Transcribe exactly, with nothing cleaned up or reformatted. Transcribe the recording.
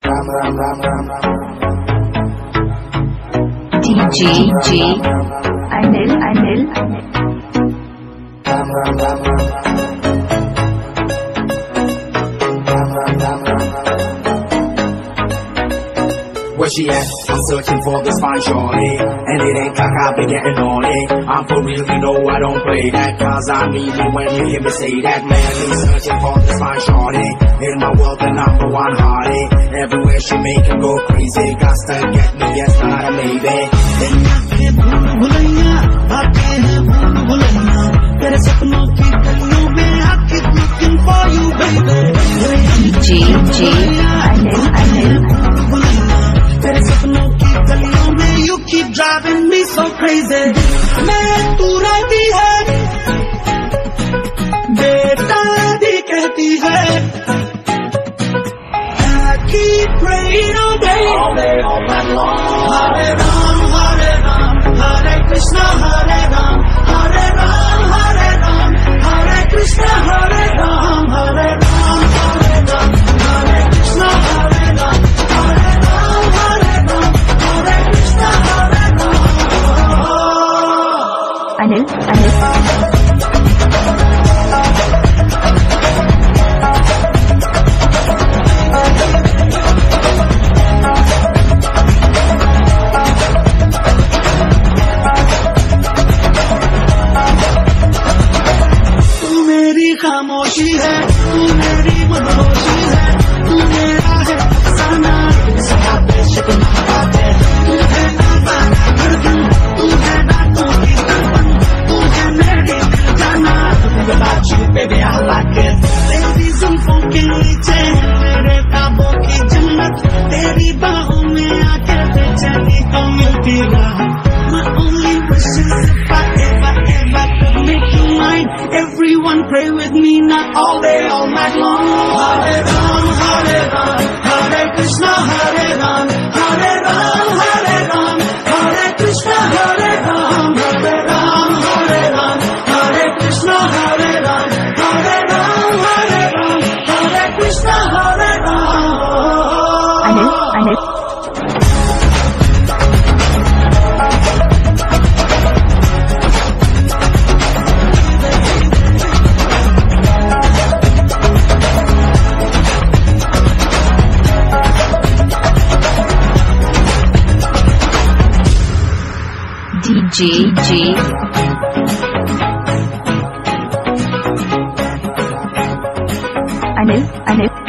D J J Anil Anil Where she at? I'm searching for this fine shorty, and it ain't like I've been getting on it. I'm for real, you know I don't play that, cause I mean it when you hear me say that. Man, I'm searching for this fine shorty, in my world the number one hearty. Everywhere she make him go crazy, got to get me, yes, not a maybe. आके भूल भुलैया, आके है भूल भुलैया, तेरे सपनों की गलियों में I keep looking for you baby. D J J Anil Anil तेरे सपनों की गलियों में you keep driving me so crazy. मैं तू रहती है, बेटा दी कहती है. I keep praying all day, all day, all night long. Hare Ram, Hare Ram, Hare Krishna, Hare Ram, Hare Ram, Hare Ram, Hare Krishna, Hare Ram, Hare Ram, Hare Ram, Hare Krishna, Hare Ram, Hare Ram, Hare Ram, Hare Krishna, Hare Ram. Anil Anil खामोशी है, तू मेरी मदहोशी है, तू मेरा है अफसाना, सदा बेशक बात है. तू है आवारा धड़कन, तू है रातों की तड़पन, तू है मेरी दिल जाना. Without you baby I like it. तेरी जुल्फों के नीचे मेरे ख्वाबों की जन्नत, तेरी बाहों में आके बेचैनी तो मिलती रहा. My only wish is if I ever ever could make you mine. Everyone pray with me, not all day, all night long. Hare Ram, Hare Ram, Hare Krishna, Hare Ram, Hare Ram, Hare Ram, Hare Krishna, Hare Ram, Hare Ram, Hare Ram, Hare Krishna, Hare Ram, Hare Ram, Hare Ram, Hare Krishna, Hare Ram. Anil Anil D J J Anil Anil